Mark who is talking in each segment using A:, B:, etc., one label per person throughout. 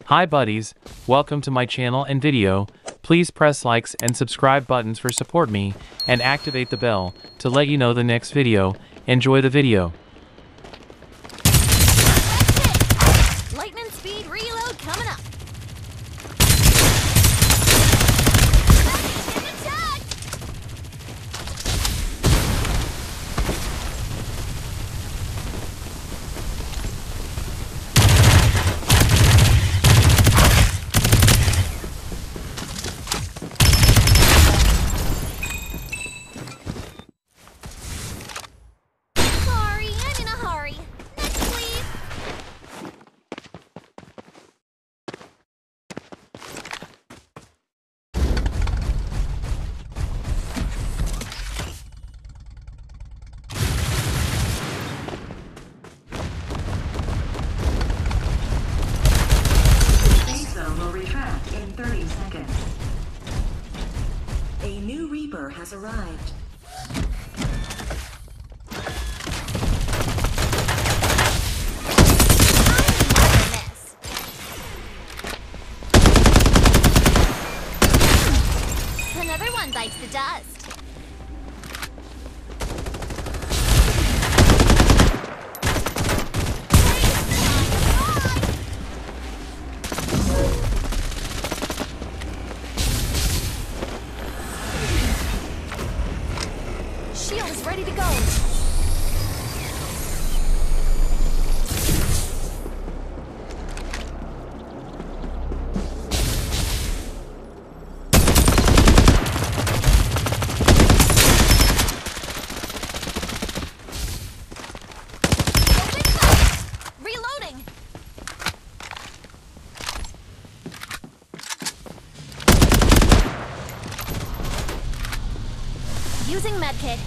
A: Hi buddies, welcome to my channel and video. Please press likes and subscribe buttons for support me, and activate the bell to let you know the next video. Enjoy the video.
B: Lightning speed reload coming up. Attack! Sorry, I'm in a hurry. Next, please.
C: Safe zone will retract in 30 seconds. A new Reaper has arrived.
B: Another one bites the dust. Shield is ready to go. Reloading! Using medkit.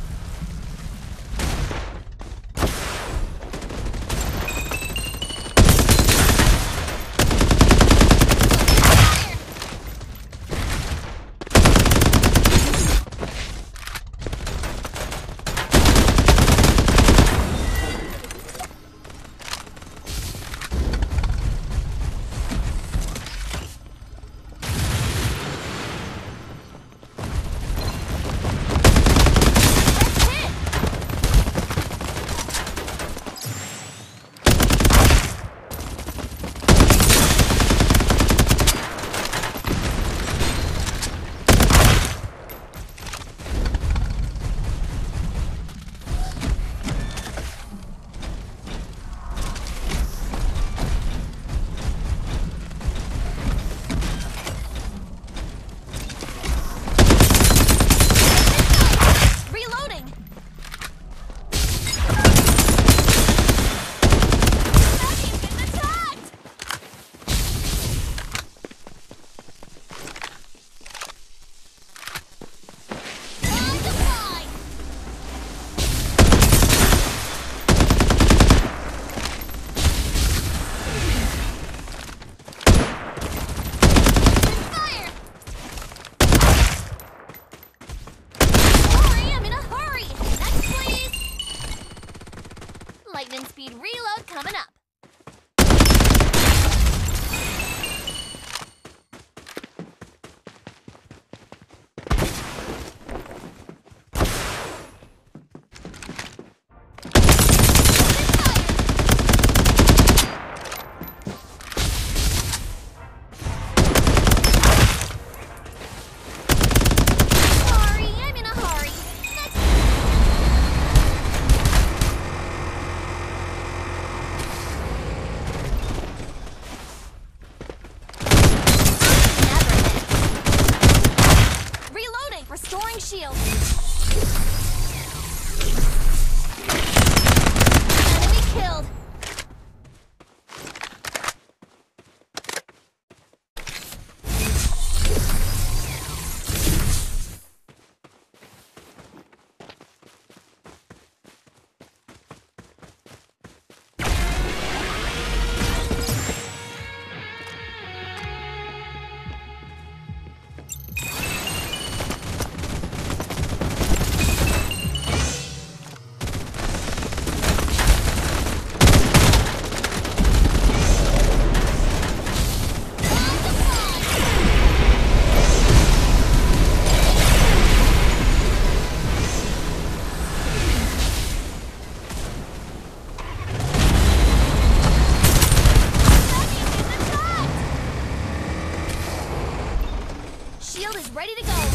B: is ready to go.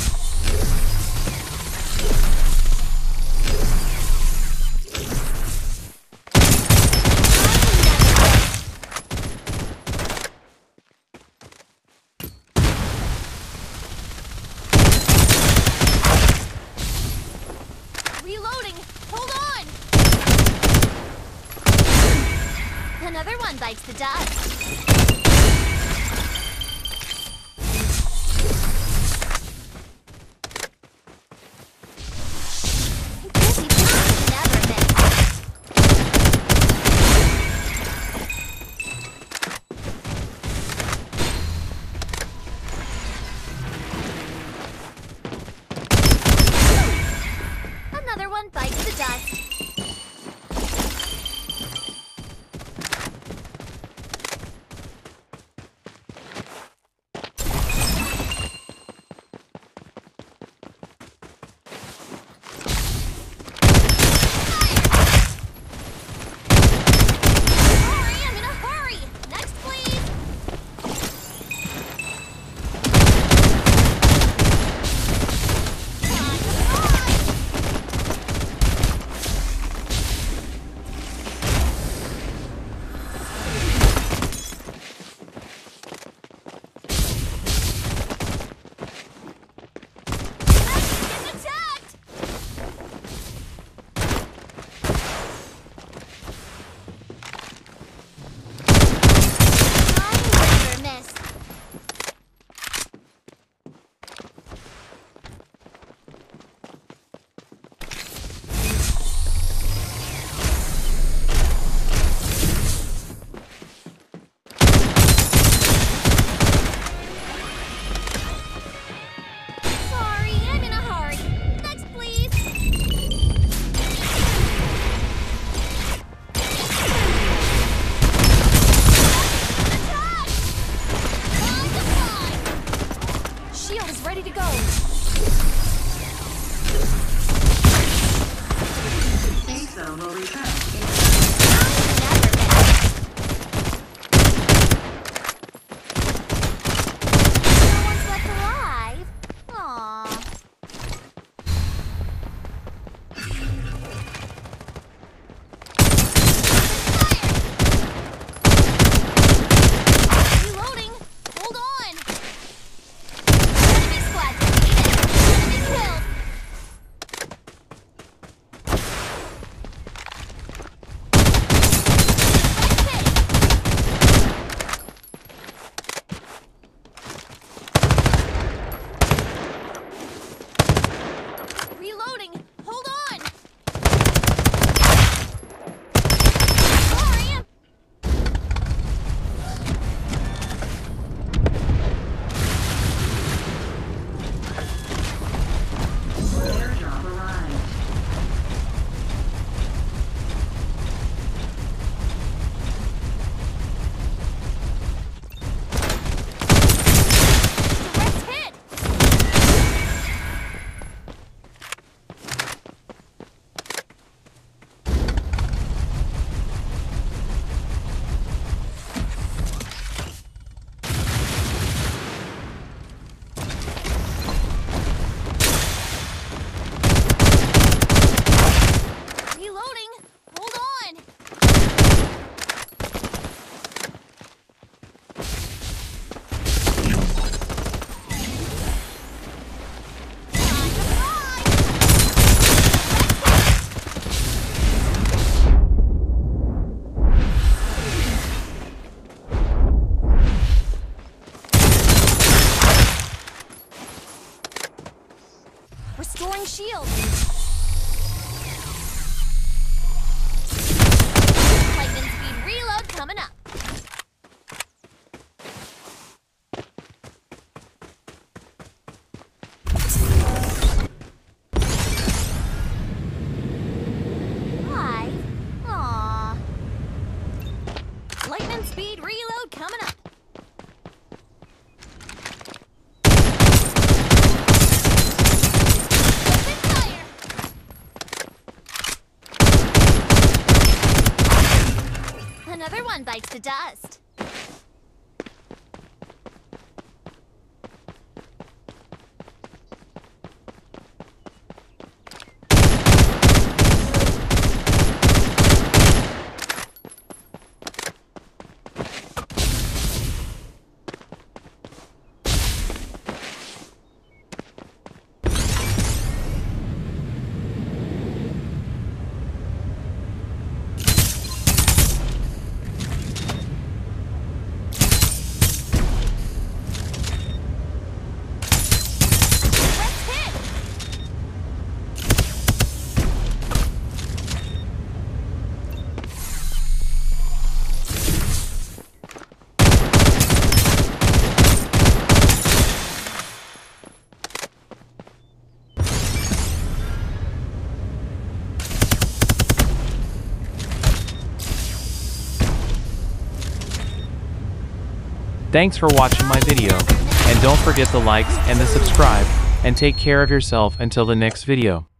B: Reloading. Hold on. Another one bites the dust. Another one bites the dust. Sorry, I'm in a hurry. Next, please. Time to fly. Get attacked! I never miss. Sorry, I'm in a hurry. Next, please. Attack! Time to fly! Shield is ready to go.
C: Safe zone will retract in
B: No one's left alive. Aww. Reloading. Hold on. Enemy squad defeated. Enemy killed. Reloading. Hold on. Sorry.
C: airdrop arrived.
B: Direct hit. Reloading. Hold on. Time to fly. Restoring shield. Lightning speed reload coming up. Hi. Aww. Lightning speed reload coming up. Open fire. Another one bites the dust.
A: Thanks for watching my video, and don't forget the likes and the subscribe, and take care of yourself until the next video.